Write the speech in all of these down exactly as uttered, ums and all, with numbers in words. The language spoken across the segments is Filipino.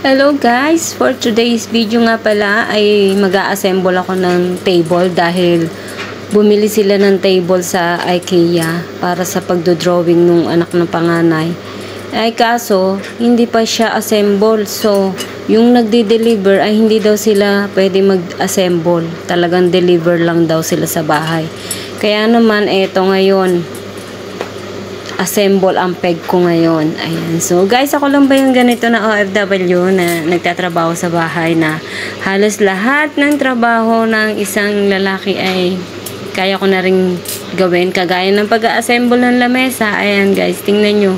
Hello guys! For today's video nga pala ay mag-a-assemble ako ng table dahil bumili sila ng table sa IKEA para sa pagdodrawing nung anak ng panganay. Ay kaso, hindi pa siya assemble. So, yung nagde-deliver ay hindi daw sila pwede mag-assemble. Talagang deliver lang daw sila sa bahay. Kaya naman, eto ngayon, assemble ang peg ko ngayon. Ayan. So, guys, ako lang ba yung ganito na O F W na nagtatrabaho sa bahay na halos lahat ng trabaho ng isang lalaki ay kaya ko na rin gawin. Kagaya ng pag-assemble ng lamesa. Ayan, guys, tingnan nyo.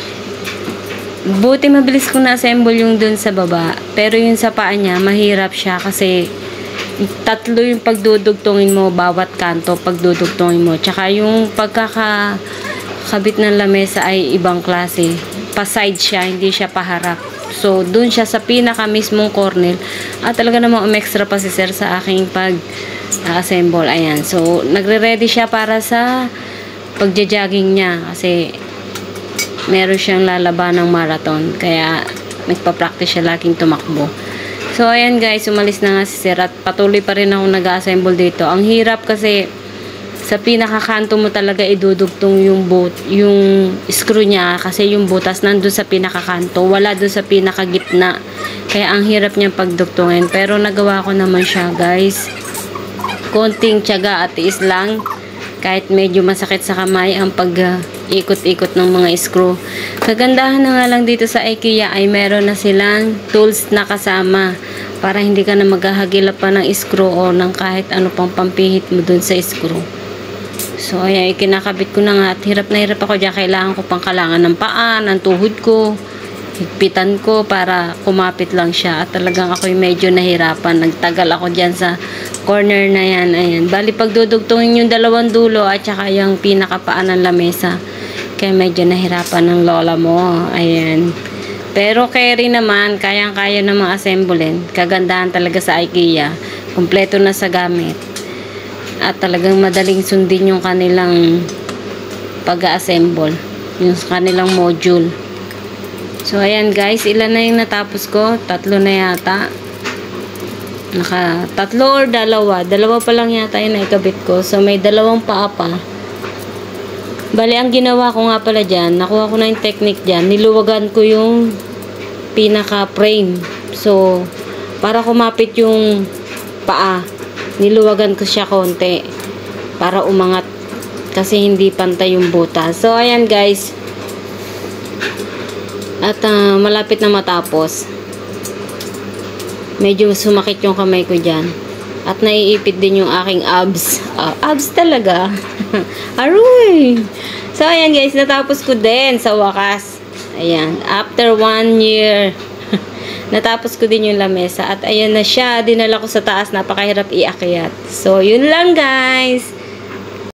Buti mabilis ko na-assemble yung dun sa baba. Pero yung sa paa niya, mahirap siya kasi tatlo yung pagdudugtungin mo bawat kanto, pagdudugtungin mo. Tsaka yung pagkaka kabit ng lamesa ay ibang klase. Pa-side siya, hindi siya paharap. So, dun siya sa pinaka mismong corner. At talaga namang umextra pa si sir sa aking pag-assemble. Ayan. So, nagre-ready siya para sa pagja-jogging niya. Kasi, meron siyang lalaban ng marathon. Kaya, nagpa-practice siya laging tumakbo. So, ayan guys, umalis na nga si sir. At patuloy pa rin ako nag-assemble dito. Ang hirap kasi, sa pinakakanto mo talaga idudugtong yung boot, yung screw niya kasi yung butas nandun sa pinakakanto, wala dun sa pinakagitna. Kaya ang hirap niyang pagdugtungin. Pero nagawa ko naman siya, guys. Konting tiyaga at tiis lang. Kahit medyo masakit sa kamay ang pag-ikot-ikot uh, ng mga screw. Kagandahan na nga lang dito sa IKEA ay meron na silang tools na kasama para hindi ka na maghahagilap pa ng screw o ng kahit ano pang pampihit mo dun sa screw. So, ayan, kinakabit ko na nga at hirap na hirap ako dyan. Kailangan ko pang kalangan ng paa, ng tuhod ko, higpitan ko para kumapit lang siya. At talagang ako'y medyo nahirapan. Nagtagal ako dyan sa corner na yan. Ayan. Bali, pagdudugtungin yung dalawang dulo at saka yung pinakapaan ng lamesa. Kaya medyo nahirapan ng lola mo. Ayan. Pero carry naman, kayang-kaya namang assemblein. Kagandahan talaga sa IKEA. Kompleto na sa gamit. At talagang madaling sundin yung kanilang pag-assemble, yung kanilang module. So ayan guys, ilan na yung natapos ko? Tatlo na yata. Naka tatlo or dalawa. Dalawa pa lang yata yung naikabit ko. So may dalawang paa pa. Bali, ang ginawa ko nga pala dyan, nakuha ko na yung technique dyan. Niluwagan ko yung pinaka frame. So para kumapit yung paa, niluwagan ko siya konti para umangat kasi hindi pantay yung butas. So ayan guys, at uh, malapit na matapos. Medyo sumakit yung kamay ko dyan at naiipit din yung aking abs. uh, abs talaga. Aroy! So ayan guys, natapos ko din sa wakas. Ayan, after one year natapos ko din yung lamesa. At ayan na siya. Dinala ko sa taas. Napakahirap iakyat. So, yun lang guys.